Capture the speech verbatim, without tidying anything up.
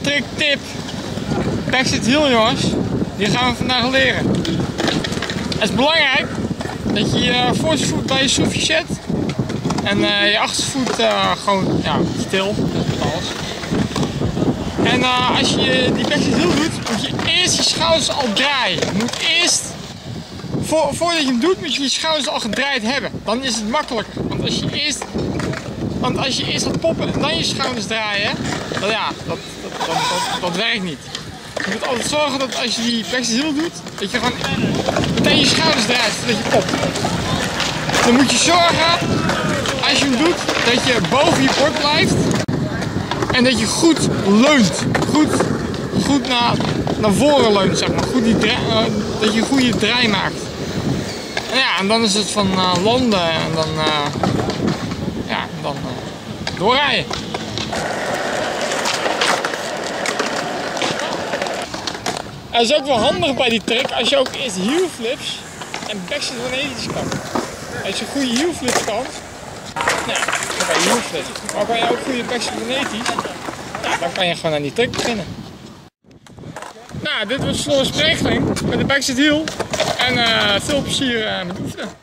trick, tip, backseat heel jongens, die gaan we vandaag leren. Het is belangrijk dat je je voorste voet bij je schroefje zet en uh, je achterste voet uh, gewoon ja, stil, dat is alles. En uh, als je die backseat heel doet, moet je eerst je schouders al draaien. Je moet eerst, voor, voordat je hem doet, moet je je schouders al gedraaid hebben. Dan is het makkelijker, want als je eerst... Want als je eerst gaat poppen en dan je schouders draaien, dan ja, dat, dat, dat, dat, dat werkt niet. Je moet altijd zorgen dat als je die backseat heel doet, dat je gewoon meteen je schouders draait voordat je popt. Dan moet je zorgen, als je hem doet, dat je boven je bord blijft en dat je goed leunt. Goed, goed naar, naar voren leunt, zeg maar. Goed die draai, uh, dat je een goede draai maakt. En ja, en dan is het van uh, landen en dan... Uh, Ja, dan uh, doorrijden. Het is ook wel handig bij die trick als je ook eerst heel flips en backseat honderdtachtig kan. Als je goede heel flips kan, nou, dan kan je heel flips. Maar kan je ook goede backseat honderdtachtig, nou, dan kan je gewoon aan die trick beginnen. Nou, dit was Floris Spregeling met de backseat heel en uh, veel plezier uh, met oefenen.